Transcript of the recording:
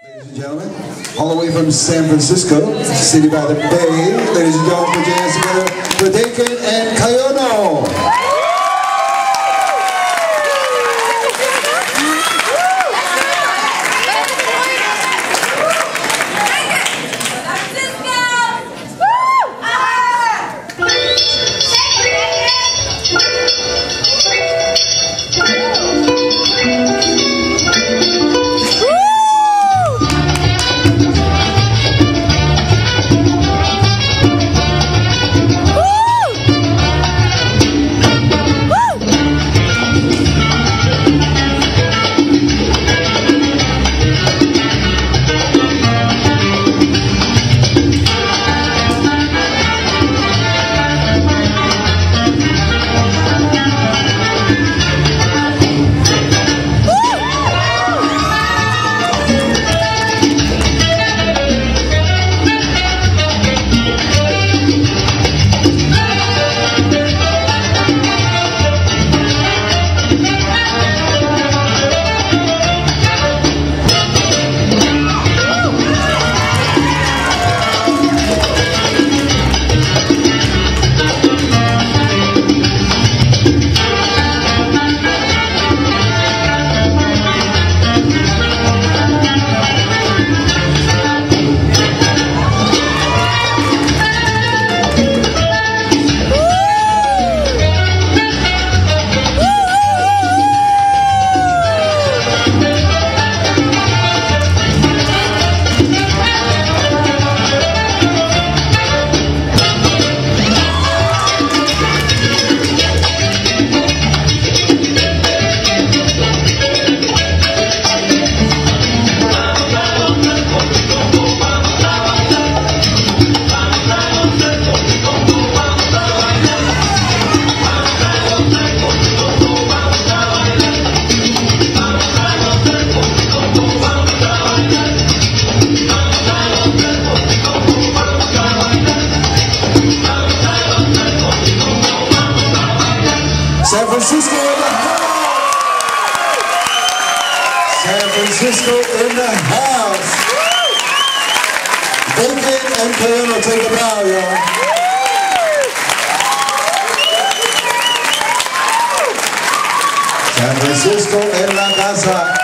Ladies and gentlemen, all the way from San Francisco, city by the bay, ladies and gentlemen, put your hands together for Dakin and Kayono. San Francisco in the house! San Francisco in the house! Dakin and Kayono, take a bow, y'all. San Francisco en la casa.